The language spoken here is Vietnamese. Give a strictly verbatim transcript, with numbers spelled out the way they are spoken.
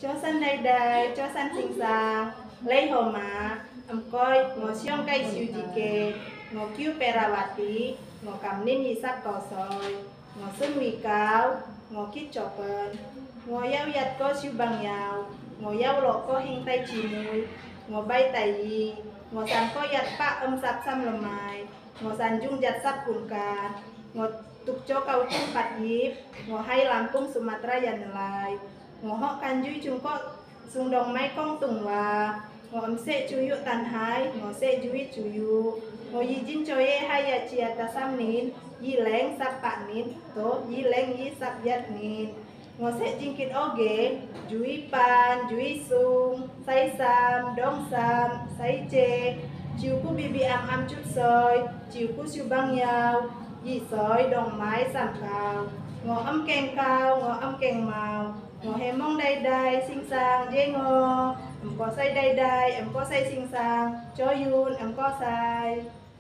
cho sân đây đây cho sân sinh sang lấy hồ mà em coi ngồi xiong cây siêu gì kề ngồi kêu perawati ngồi cầm nên gì sắp cỏ sồi ngồi sân mì cáo ngồi kít chọc bần ngồi yao yat có siêu bằng yao ngồi yao lọ có hình tay chỉ mùi ngồi bay tay gì ngồi sàn có yat pa âm sắp xăm lầm mài ngồi sàn dung yat sắp cùng cả ngồi tục cho cầu chung bạch dịp ngồi hay làm công Sumatra dần lại ngồi họ can duy chúng có sung đồng máy công tùng và ngồi sẽ chú yếu tàn hái ngồi sẽ chú ý chú yếu ngồi yi jin cho ye hay ya chia ta sam nín yi leng sắp bạn nín to yi leng yi sắp yat nín ngồi sẽ jin kit oge chú ý pan chú ý sung say sam dong sam say che chiều cu bi bi am am chút soi chiều cu siêu băng nhau yi soi đồng máy sảm cao ngồi âm kèn cao ngồi âm kèn màu ngồi hè mong đây đây xinh sang dễ ngô em có say đây đây em có say xinh sang cho yun em có say